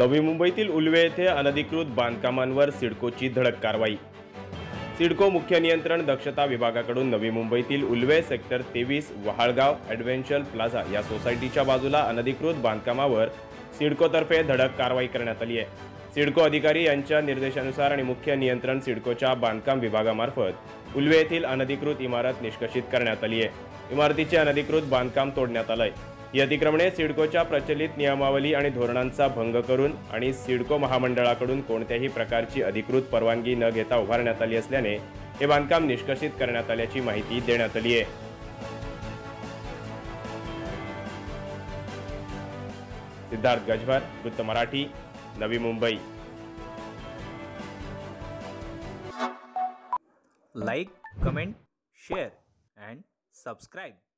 नवी मुंबईतील उल्वे येथे अनधिकृत बांधकामांवर सिडकोची धडक कारवाई। सिडको मुख्य नियंत्रण दक्षता विभागाकडून नवी मुंबईतील Ulwe sector 23 Vahalgaon adventure plaza या सोसायटीच्या बाजूला अनधिकृत बांधकामावर सिडकोतर्फे धडक कारवाई करण्यात आली आहे। सिडको अधिकारी यांच्या निर्देशानुसार आणि मुख्य नियंत्रण सिडकोच्या बांधकाम विभागामार्फत उल्वे येथील अनधिकृत इमारत निष्कासित करण्यात आली आहे। इमारतीचे अनधिकृत बांधकाम तोडण्यात आले आहे। ही अतिक्रमणे सिडकोच्या प्रचलित नियमावली आणि धोरणांचा भंग करून आणि सिडको महामंडळाकडून कोणत्याही प्रकारची अधिकृत परवानगी न घेता उभारण्यात आली असल्याने हे बांधकाम निष्कासित करण्यात आल्याची माहिती देण्यात आली आहे। सिद्धार्थ गजभर, वृत्त Marathi, Navi Mumbai. Like, comment, share and subscribe.